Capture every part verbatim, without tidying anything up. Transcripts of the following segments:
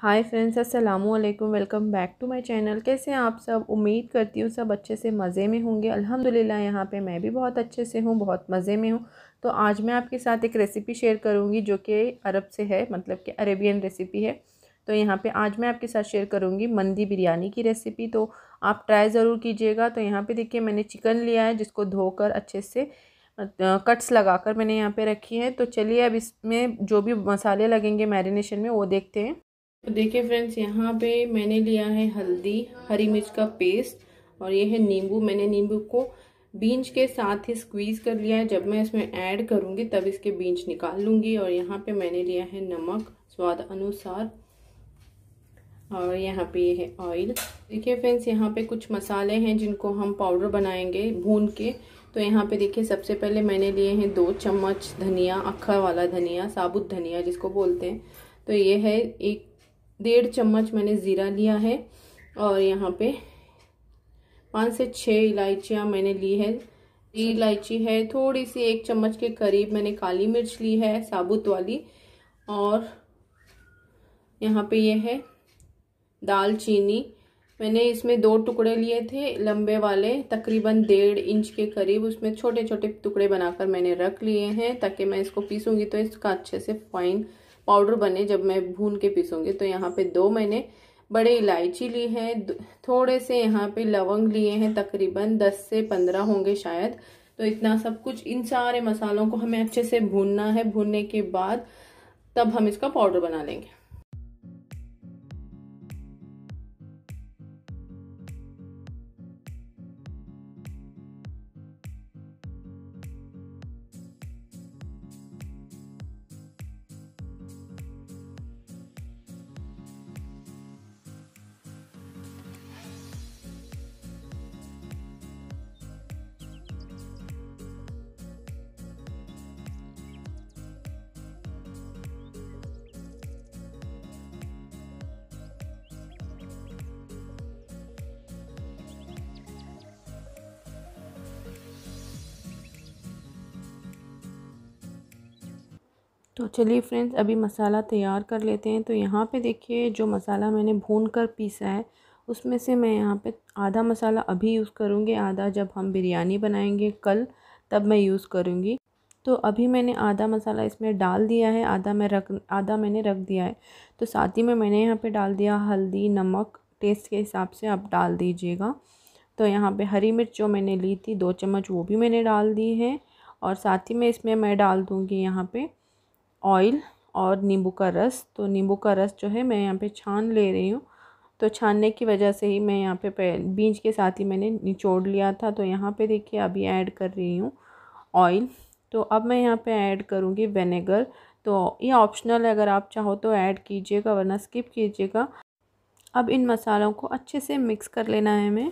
हाय friends, अस्सलामु अलैकुम। Welcome back to my channel. कैसे हैं आप सब? उम्मीद करती हूँ सब अच्छे से मज़े में होंगे। अल्हम्दुलिल्लाह यहाँ पे मैं भी बहुत अच्छे से हूँ, बहुत मज़े में हूँ। तो आज मैं आपके साथ एक रेसिपी शेयर करूँगी जो कि अरब से है, मतलब कि अरेबियन रेसिपी है। तो यहाँ पे आज मैं आपके साथ शेयर करूँगी मंदी बिरयानी की रेसिपी। तो आप ट्राई ज़रूर कीजिएगा। तो यहाँ पर देखिए, मैंने चिकन लिया है जिसको धोकर अच्छे से कट्स लगाकर मैंने यहाँ पे रखी है। तो चलिए अब इसमें जो भी मसाले लगेंगे मैरिनेशन में वो देखते हैं। तो देखिए फ्रेंड्स, यहाँ पे मैंने लिया है हल्दी, हरी मिर्च का पेस्ट और ये है नींबू। मैंने नींबू को बीज के साथ ही स्क्वीज़ कर लिया है। जब मैं इसमें ऐड करूँगी तब इसके बीज निकाल लूँगी। और यहाँ पे मैंने लिया है नमक स्वाद अनुसार और यहाँ पे ये है ऑयल। देखिए फ्रेंड्स, यहाँ पे कुछ मसाले हैं जिनको हम पाउडर बनाएंगे भून के। तो यहाँ पे देखिए, सबसे पहले मैंने लिए हैं दो चम्मच धनिया, अक्खा वाला धनिया, साबुत धनिया जिसको बोलते हैं। तो ये है एक डेढ़ चम्मच मैंने ज़ीरा लिया है। और यहाँ पे पाँच से छः इलायचियाँ मैंने ली है। इलायची है थोड़ी सी, एक चम्मच के करीब मैंने काली मिर्च ली है साबुत वाली। और यहाँ पे ये है दालचीनी। मैंने इसमें दो टुकड़े लिए थे लंबे वाले, तकरीबन डेढ़ इंच के करीब। उसमें छोटे छोटे टुकड़े बनाकर मैंने रख लिए हैं ताकि मैं इसको पीसूँगी तो इसका अच्छे से फाइन पाउडर बने जब मैं भून के पीसूँगी। तो यहाँ पे दो मैंने बड़े इलायची ली है, थोड़े से यहाँ पे लवंग लिए हैं, तकरीबन दस से पंद्रह होंगे शायद। तो इतना सब कुछ, इन सारे मसालों को हमें अच्छे से भूनना है। भूनने के बाद तब हम इसका पाउडर बना लेंगे। तो चलिए फ्रेंड्स, अभी मसाला तैयार कर लेते हैं। तो यहाँ पे देखिए, जो मसाला मैंने भून कर पीसा है उसमें से मैं यहाँ पे आधा मसाला अभी यूज़ करूँगी, आधा जब हम बिरयानी बनाएंगे कल तब मैं यूज़ करूँगी। तो अभी मैंने आधा मसाला इसमें डाल दिया है, आधा मैं रख आधा मैंने रख दिया है। तो साथ ही में मैंने यहाँ पे डाल दिया हल्दी, नमक टेस्ट के हिसाब से आप डाल दीजिएगा। तो यहाँ पे हरी मिर्च जो मैंने ली थी दो चम्मच, वो भी मैंने डाल दी है। और साथ ही में इसमें मैं डाल दूँगी यहाँ पे ऑयल और नींबू का रस। तो नींबू का रस जो है मैं यहाँ पे छान ले रही हूँ। तो छानने की वजह से ही मैं यहाँ पे बीज के साथ ही मैंने निचोड़ लिया था। तो यहाँ पे देखिए, अभी ऐड कर रही हूँ ऑयल। तो अब मैं यहाँ पे ऐड करूँगी विनेगर। तो ये ऑप्शनल है, अगर आप चाहो तो ऐड कीजिएगा वरना स्किप कीजिएगा। अब इन मसालों को अच्छे से मिक्स कर लेना है हमें।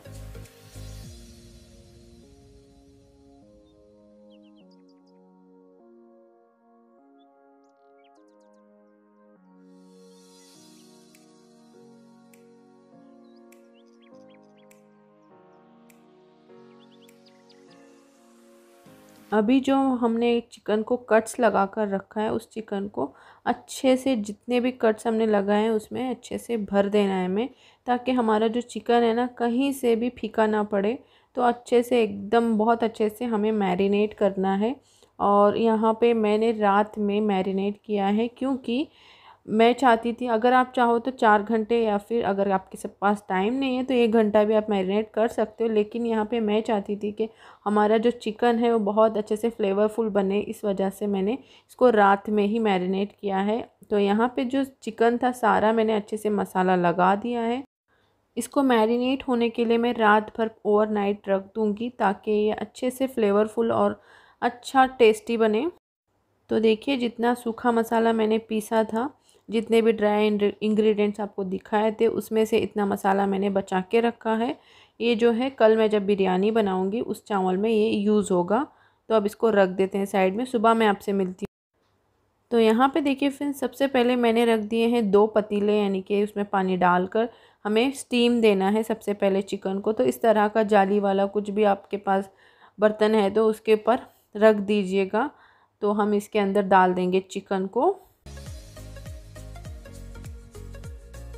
अभी जो हमने चिकन को कट्स लगा कर रखा है, उस चिकन को अच्छे से, जितने भी कट्स हमने लगाए हैं उसमें अच्छे से भर देना है हमें, ताकि हमारा जो चिकन है ना कहीं से भी फीका ना पड़े। तो अच्छे से एकदम बहुत अच्छे से हमें मैरिनेट करना है। और यहाँ पे मैंने रात में मैरिनेट किया है, क्योंकि मैं चाहती थी, अगर आप चाहो तो चार घंटे या फिर अगर आपके सब पास टाइम नहीं है तो एक घंटा भी आप मैरिनेट कर सकते हो। लेकिन यहाँ पे मैं चाहती थी कि हमारा जो चिकन है वो बहुत अच्छे से फ्लेवरफुल बने, इस वजह से मैंने इसको रात में ही मैरिनेट किया है। तो यहाँ पे जो चिकन था सारा मैंने अच्छे से मसाला लगा दिया है। इसको मैरिनेट होने के लिए मैं रात भर ओवरनाइट रख दूँगी ताकि ये अच्छे से फ्लेवरफुल और अच्छा टेस्टी बने। तो देखिए, जितना सूखा मसाला मैंने पीसा था, जितने भी ड्राई इंग्रेडिएंट्स आपको दिखाए थे, उसमें से इतना मसाला मैंने बचा के रखा है। ये जो है कल मैं जब बिरयानी बनाऊंगी उस चावल में ये यूज़ होगा। तो अब इसको रख देते हैं साइड में, सुबह मैं आपसे मिलती हूँ। तो यहाँ पे देखिए फ्रेंड्स, सबसे पहले मैंने रख दिए हैं दो पतीले, यानी कि उसमें पानी डालकर हमें स्टीम देना है सबसे पहले चिकन को। तो इस तरह का जाली वाला कुछ भी आपके पास बर्तन है तो उसके ऊपर रख दीजिएगा। तो हम इसके अंदर डाल देंगे चिकन को।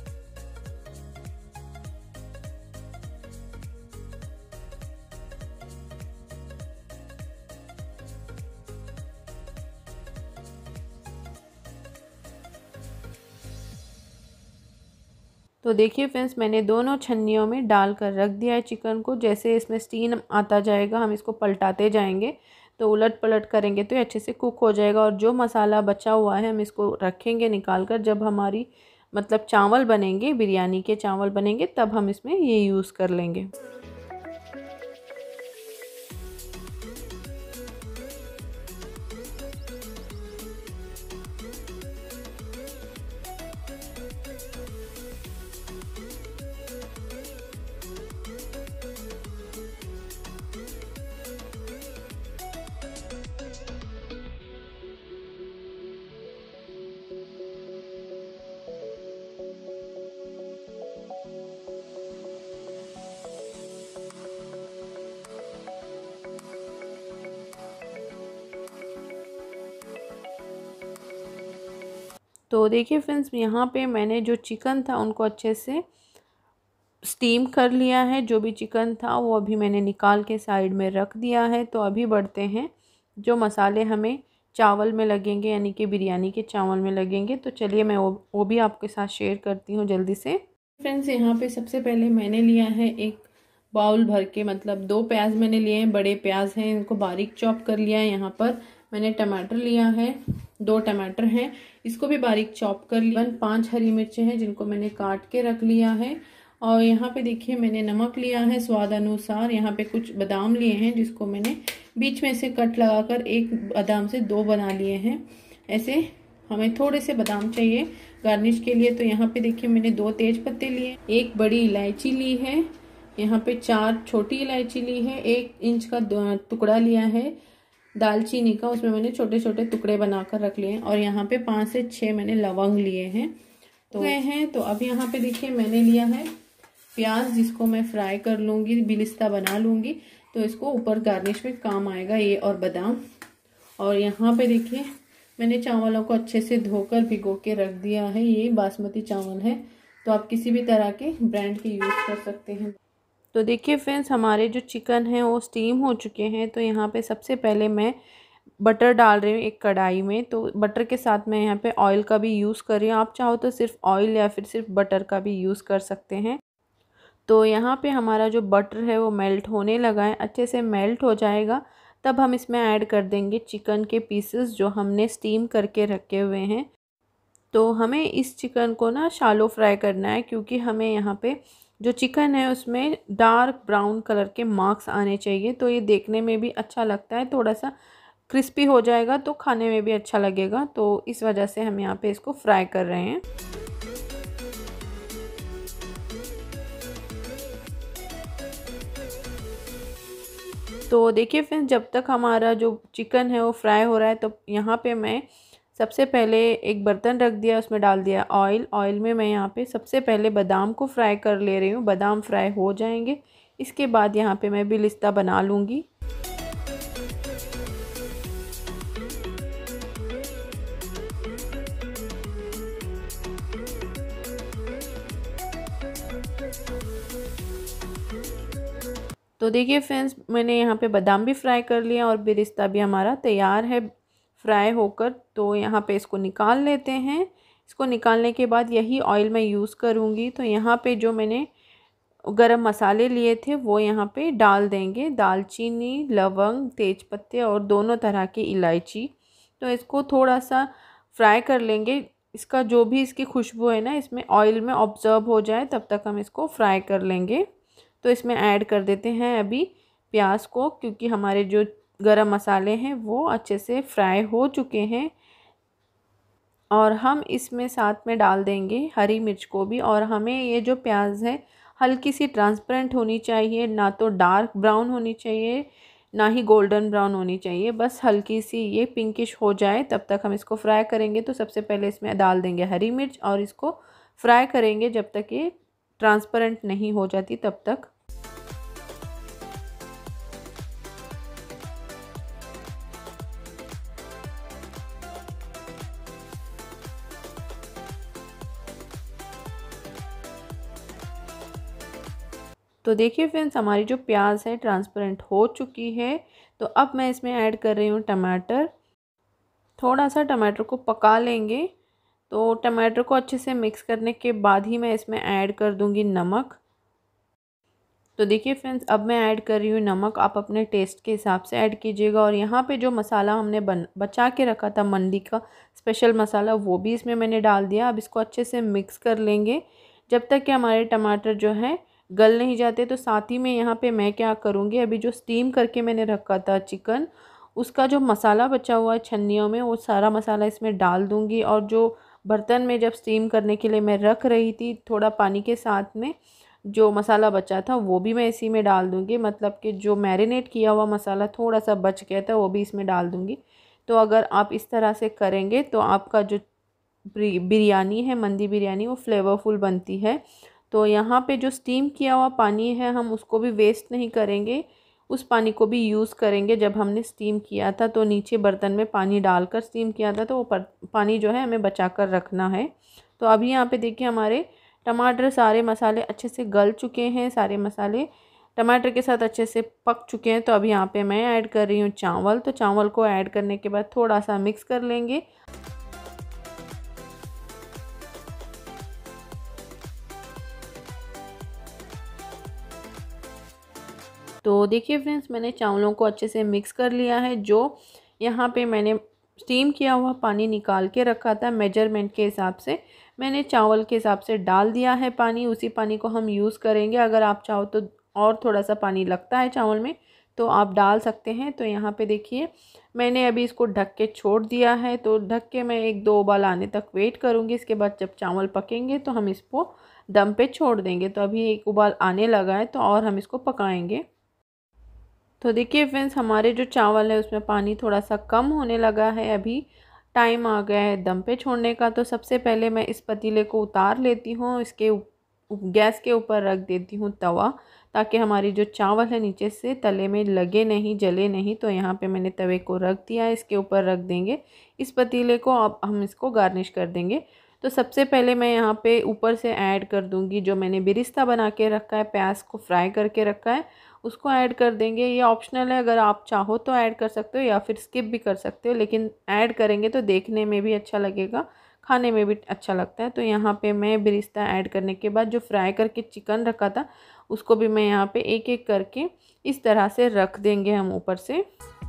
तो देखिए फ्रेंड्स, मैंने दोनों छन्नियों में डाल कर रख दिया है चिकन को। जैसे इसमें स्टीम आता जाएगा हम इसको पलटाते जाएंगे, तो उलट पलट करेंगे तो ये अच्छे से कुक हो जाएगा। और जो मसाला बचा हुआ है हम इसको रखेंगे निकाल कर, जब हमारी मतलब चावल बनेंगे, बिरयानी के चावल बनेंगे, तब हम इसमें ये यूज़ कर लेंगे। तो देखिए फ्रेंड्स, यहाँ पे मैंने जो चिकन था उनको अच्छे से स्टीम कर लिया है। जो भी चिकन था वो अभी मैंने निकाल के साइड में रख दिया है। तो अभी बढ़ते हैं जो मसाले हमें चावल में लगेंगे, यानी कि बिरयानी के चावल में लगेंगे। तो चलिए मैं वो वो भी आपके साथ शेयर करती हूँ जल्दी से। फ्रेंड्स, यहाँ पे सबसे पहले मैंने लिया है एक बाउल भर के, मतलब दो प्याज मैंने लिए हैं, बड़े प्याज हैं, इनको बारीक चॉप कर लिया है। यहाँ पर मैंने टमाटर लिया है, दो टमाटर हैं, इसको भी बारीक चॉप कर लिया। पांच हरी मिर्चें हैं जिनको मैंने काट के रख लिया है। और यहाँ पे देखिए मैंने नमक लिया है स्वाद अनुसार। यहाँ पे कुछ बादाम लिए हैं जिसको मैंने बीच में से कट लगाकर एक बादाम से दो बना लिए हैं। ऐसे हमें थोड़े से बादाम चाहिए गार्निश के लिए। तो यहाँ पे देखिए मैंने दो तेज पत्ते लिए, एक बड़ी इलायची ली है, यहाँ पे चार छोटी इलायची ली है, एक इंच का टुकड़ा लिया है दालचीनी का, उसमें मैंने छोटे छोटे टुकड़े बनाकर रख लिए हैं। और यहाँ पे पाँच से छः मैंने लवंग लिए हैं तो गए हैं। तो अब यहाँ पे देखिए मैंने लिया है प्याज, जिसको मैं फ्राई कर लूँगी, बिलिस्ता बना लूँगी, तो इसको ऊपर गार्निश में काम आएगा ये, और बादाम। और यहाँ पे देखिए मैंने चावलों को अच्छे से धोकर भिगो के रख दिया है। ये बासमती चावल है, तो आप किसी भी तरह के ब्रांड के यूज़ कर सकते हैं। तो देखिए फ्रेंड्स, हमारे जो चिकन है वो स्टीम हो चुके हैं। तो यहाँ पे सबसे पहले मैं बटर डाल रही हूँ एक कढ़ाई में। तो बटर के साथ मैं यहाँ पे ऑयल का भी यूज़ कर रही हूँ। आप चाहो तो सिर्फ ऑयल या फिर सिर्फ बटर का भी यूज़ कर सकते हैं। तो यहाँ पे हमारा जो बटर है वो मेल्ट होने लगा है, अच्छे से मेल्ट हो जाएगा तब हम इसमें ऐड कर देंगे चिकन के पीसेस जो हमने स्टीम करके रखे हुए हैं। तो हमें इस चिकन को ना शैलो फ्राई करना है, क्योंकि हमें यहाँ पे जो चिकन है उसमें डार्क ब्राउन कलर के मार्क्स आने चाहिए। तो ये देखने में भी अच्छा लगता है, थोड़ा सा क्रिस्पी हो जाएगा तो खाने में भी अच्छा लगेगा। तो इस वजह से हम यहाँ पे इसको फ्राई कर रहे हैं। तो देखिए फ्रेंड्स, जब तक हमारा जो चिकन है वो फ्राई हो रहा है, तो यहाँ पे मैं सबसे पहले एक बर्तन रख दिया, उसमें डाल दिया ऑयल। ऑयल में मैं यहाँ पे सबसे पहले बादाम को फ्राई कर ले रही हूँ। बादाम फ्राई हो जाएंगे, इसके बाद यहाँ पे मैं बिलिस्ता बना लूँगी। तो देखिए फ्रेंड्स, मैंने यहाँ पे बादाम भी फ्राई कर लिया और बिरिस्ता भी हमारा तैयार है फ्राई होकर। तो यहाँ पे इसको निकाल लेते हैं। इसको निकालने के बाद यही ऑयल मैं यूज़ करूँगी। तो यहाँ पे जो मैंने गरम मसाले लिए थे वो यहाँ पे डाल देंगे, दालचीनी, लवंग, तेज़पत्ते और दोनों तरह की इलायची। तो इसको थोड़ा सा फ्राई कर लेंगे, इसका जो भी इसकी खुशबू है ना इसमें ऑयल में ऑब्जर्व हो जाए तब तक हम इसको फ्राई कर लेंगे। तो इसमें ऐड कर देते हैं अभी प्याज को, क्योंकि हमारे जो गरम मसाले हैं वो अच्छे से फ्राई हो चुके हैं। और हम इसमें साथ में डाल देंगे हरी मिर्च को भी। और हमें ये जो प्याज है हल्की सी ट्रांसपेरेंट होनी चाहिए, ना तो डार्क ब्राउन होनी चाहिए ना ही गोल्डन ब्राउन होनी चाहिए, बस हल्की सी ये पिंकिश हो जाए तब तक हम इसको फ्राई करेंगे। तो सबसे पहले इसमें डाल देंगे हरी मिर्च और इसको फ्राई करेंगे जब तक ये ट्रांसपेरेंट नहीं हो जाती तब तक। तो देखिए फ्रेंड्स, हमारी जो प्याज है ट्रांसपेरेंट हो चुकी है। तो अब मैं इसमें ऐड कर रही हूँ टमाटर। थोड़ा सा टमाटर को पका लेंगे तो टमाटर को अच्छे से मिक्स करने के बाद ही मैं इसमें ऐड कर दूंगी नमक। तो देखिए फ्रेंड्स, अब मैं ऐड कर रही हूँ नमक। आप अपने टेस्ट के हिसाब से ऐड कीजिएगा। और यहाँ पे जो मसाला हमने बन बचा के रखा था मंडी का स्पेशल मसाला, वो भी इसमें मैंने डाल दिया। अब इसको अच्छे से मिक्स कर लेंगे जब तक कि हमारे टमाटर जो है गल नहीं जाते। तो साथ ही में यहाँ पे मैं क्या करूँगी, अभी जो स्टीम करके मैंने रखा था चिकन, उसका जो मसाला बचा हुआ है छन्नियों में, वो सारा मसाला इसमें डाल दूँगी। और जो बर्तन में जब स्टीम करने के लिए मैं रख रही थी थोड़ा पानी के साथ में, जो मसाला बचा था वो भी मैं इसी में डाल दूँगी। मतलब कि जो मैरिनेट किया हुआ मसाला थोड़ा सा बच गया था वो भी इसमें डाल दूँगी। तो अगर आप इस तरह से करेंगे तो आपका जो बिरयानी है, मंदी बिरयानी, वो फ्लेवरफुल बनती है। तो यहाँ पे जो स्टीम किया हुआ पानी है हम उसको भी वेस्ट नहीं करेंगे, उस पानी को भी यूज़ करेंगे। जब हमने स्टीम किया था तो नीचे बर्तन में पानी डालकर स्टीम किया था, तो वो पानी जो है हमें बचा कर रखना है। तो अभी यहाँ पे देखिए हमारे टमाटर सारे मसाले अच्छे से गल चुके हैं, सारे मसाले टमाटर के साथ अच्छे से पक चुके हैं। तो अभी यहाँ पे मैं ऐड कर रही हूँ चावल। तो चावल को ऐड करने के बाद थोड़ा सा मिक्स कर लेंगे। तो देखिए फ्रेंड्स, मैंने चावलों को अच्छे से मिक्स कर लिया है। जो यहाँ पे मैंने स्टीम किया हुआ पानी निकाल के रखा था मेजरमेंट के हिसाब से, मैंने चावल के हिसाब से डाल दिया है पानी। उसी पानी को हम यूज़ करेंगे। अगर आप चाहो तो और थोड़ा सा पानी लगता है चावल में तो आप डाल सकते हैं। तो यहाँ पे देखिए मैंने अभी इसको ढक के छोड़ दिया है। तो ढक के मैं एक दो उबाल आने तक वेट करूँगी। इसके बाद जब चावल पकेंगे तो हम इसको दम पे छोड़ देंगे। तो अभी एक उबाल आने लगा है तो और हम इसको पकाएंगे। तो देखिए फ्रेंड्स, हमारे जो चावल है उसमें पानी थोड़ा सा कम होने लगा है। अभी टाइम आ गया है दम पे छोड़ने का। तो सबसे पहले मैं इस पतीले को उतार लेती हूँ, इसके गैस के ऊपर रख देती हूँ तवा, ताकि हमारी जो चावल है नीचे से तले में लगे नहीं, जले नहीं। तो यहाँ पे मैंने तवे को रख दिया है, इसके ऊपर रख देंगे इस पतीले को। अब हम इसको गार्निश कर देंगे। तो सबसे पहले मैं यहाँ पे ऊपर से ऐड कर दूँगी जो मैंने बिरिस्ता बना के रखा है, प्याज को फ्राई करके रखा है, उसको ऐड कर देंगे। ये ऑप्शनल है, अगर आप चाहो तो ऐड कर सकते हो या फिर स्किप भी कर सकते हो, लेकिन ऐड करेंगे तो देखने में भी अच्छा लगेगा, खाने में भी अच्छा लगता है। तो यहाँ पे मैं बिरिस्ता ऐड करने के बाद जो फ्राई करके चिकन रखा था उसको भी मैं यहाँ पे एक एक करके इस तरह से रख देंगे हम ऊपर से।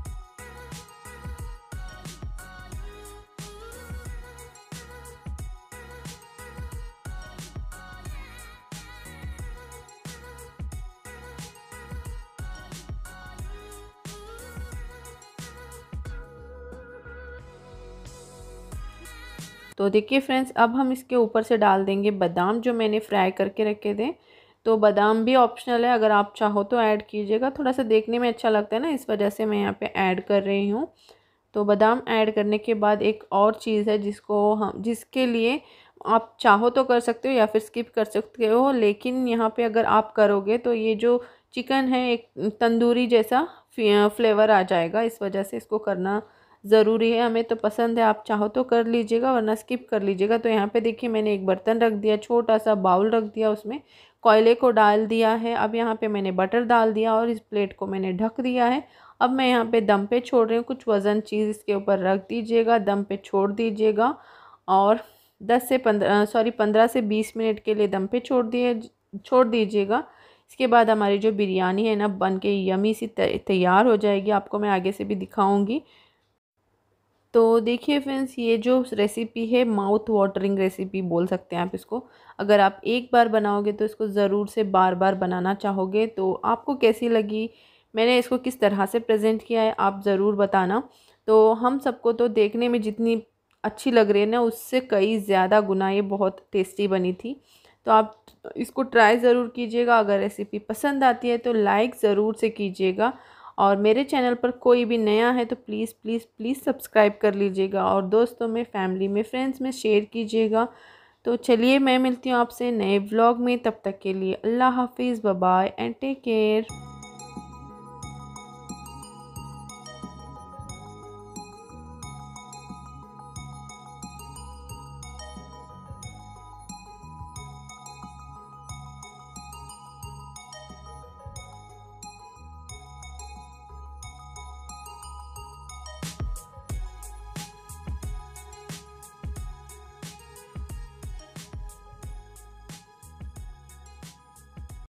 तो देखिए फ्रेंड्स, अब हम इसके ऊपर से डाल देंगे बादाम जो मैंने फ्राई करके रखे थे। तो बादाम भी ऑप्शनल है, अगर आप चाहो तो ऐड कीजिएगा, थोड़ा सा देखने में अच्छा लगता है ना, इस वजह से मैं यहाँ पे ऐड कर रही हूँ। तो बादाम ऐड करने के बाद एक और चीज़ है जिसको हम जिसके लिए आप चाहो तो कर सकते हो या फिर स्किप कर सकते हो, लेकिन यहाँ पे अगर आप करोगे तो ये जो चिकन है एक तंदूरी जैसा फ्लेवर आ जाएगा, इस वजह से इसको करना ज़रूरी है। हमें तो पसंद है, आप चाहो तो कर लीजिएगा वरना स्किप कर लीजिएगा। तो यहाँ पे देखिए मैंने एक बर्तन रख दिया, छोटा सा बाउल रख दिया, उसमें कोयले को डाल दिया है। अब यहाँ पे मैंने बटर डाल दिया और इस प्लेट को मैंने ढक दिया है। अब मैं यहाँ पे दम पे छोड़ रही हूँ। कुछ वज़न चीज़ इसके ऊपर रख दीजिएगा, दम पे छोड़ दीजिएगा और दस से पंद्रह सॉरी पंद्रह से बीस मिनट के लिए दम पे छोड़ दिए छोड़ दीजिएगा। इसके बाद हमारी जो बिरयानी है ना बन के यमी सी तैयार हो जाएगी। आपको मैं आगे से भी दिखाऊंगी। तो देखिए फ्रेंड्स, ये जो रेसिपी है माउथ वाटरिंग रेसिपी बोल सकते हैं आप इसको। अगर आप एक बार बनाओगे तो इसको ज़रूर से बार बार बनाना चाहोगे। तो आपको कैसी लगी, मैंने इसको किस तरह से प्रेजेंट किया है, आप ज़रूर बताना। तो हम सबको तो देखने में जितनी अच्छी लग रही है ना, उससे कई ज़्यादा गुना ये बहुत टेस्टी बनी थी। तो आप इसको ट्राई ज़रूर कीजिएगा। अगर रेसिपी पसंद आती है तो लाइक ज़रूर से कीजिएगा। और मेरे चैनल पर कोई भी नया है तो प्लीज़ प्लीज़ प्लीज़ सब्सक्राइब कर लीजिएगा और दोस्तों में, फैमिली में, फ्रेंड्स में शेयर कीजिएगा। तो चलिए मैं मिलती हूँ आपसे नए व्लॉग में, तब तक के लिए अल्लाह हाफिज़, bye bye and take care.